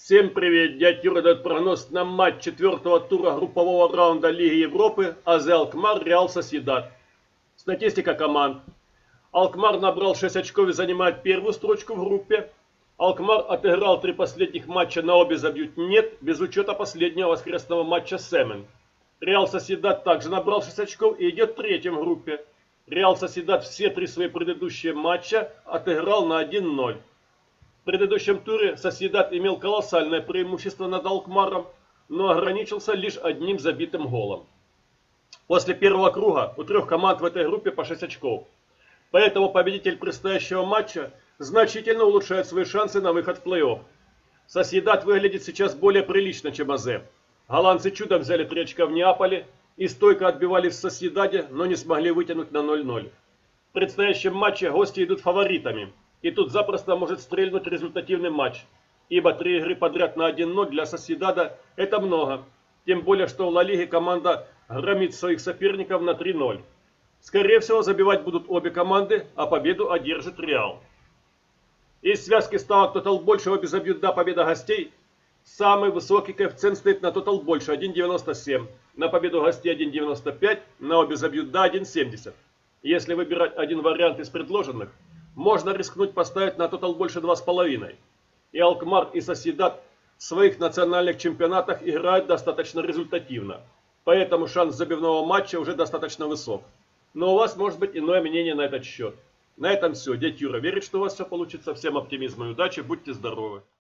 Всем привет! Дядя Юра дает прогноз на матч четвертого тура группового раунда Лиги Европы АЗ Алкмар Реал Сосьедад. Статистика команд. Алкмар набрал 6 очков и занимает первую строчку в группе. Алкмар отыграл 3 последних матча, на обе забьют нет, без учета последнего воскресного матча с Эмmen. Реал Сосьедад также набрал 6 очков и идет третьим в группе. Реал Сосьедад все 3 свои предыдущие матча отыграл на 1-0. В предыдущем туре Сосьедад имел колоссальное преимущество над Алкмаром, но ограничился лишь одним забитым голом. После первого круга у 3 команд в этой группе по 6 очков. Поэтому победитель предстоящего матча значительно улучшает свои шансы на выход в плей-офф. Сосьедад выглядит сейчас более прилично, чем АЗ. Голландцы чудом взяли 3 очка в Неаполе и стойко отбивались в Сосьедаде, но не смогли вытянуть на 0-0. В предстоящем матче гости идут фаворитами. И тут запросто может стрельнуть результативный матч, ибо 3 игры подряд на 1-0 для Сосьедада это много. Тем более, что в Ла Лиге команда громит своих соперников на 3-0. Скорее всего, забивать будут обе команды, а победу одержит Реал. Из связки ставок Тотал больше обе забьют да победа гостей. Самый высокий коэффициент стоит на Тотал больше 1,97. На победу гостей 1,95, на обе забьют да 1,70. Если выбирать один вариант из предложенных, можно рискнуть поставить на тотал больше 2,5. И Алкмар, и Сосьедад в своих национальных чемпионатах играют достаточно результативно. Поэтому шанс забивного матча уже достаточно высок. Но у вас может быть иное мнение на этот счет. На этом все. Дядя Юра верит, что у вас все получится. Всем оптимизма и удачи. Будьте здоровы.